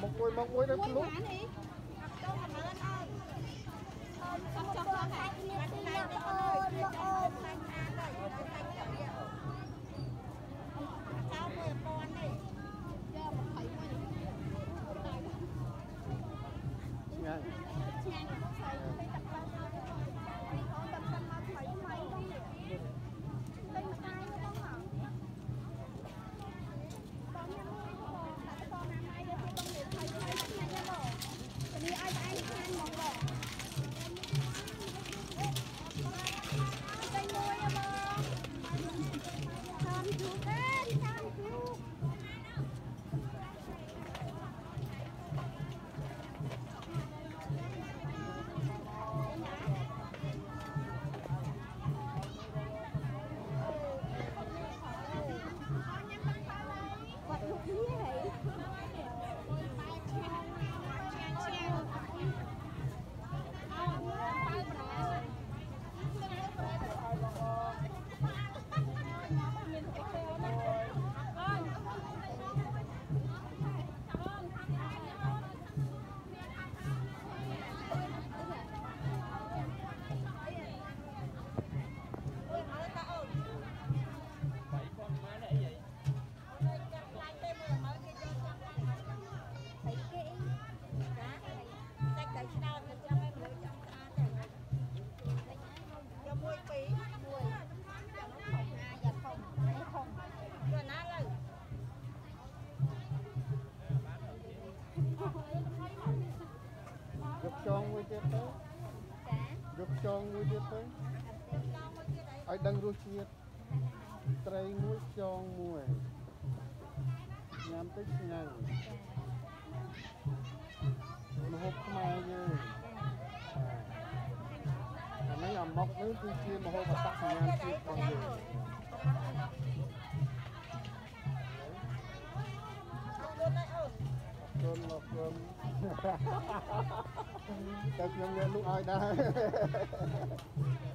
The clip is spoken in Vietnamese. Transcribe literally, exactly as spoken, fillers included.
một mùi một mùi đó lúc chọn với chết tới dục chọn với chết tới ai đang rút chết trai mũi chọn mùi nhắm tích nhanh nó hộp Khmer như mấy Amok nước tôi chia mà hộp mà tắt nhắm chết con người cơm lọc cơm Các nhóm nghe lúc ai đã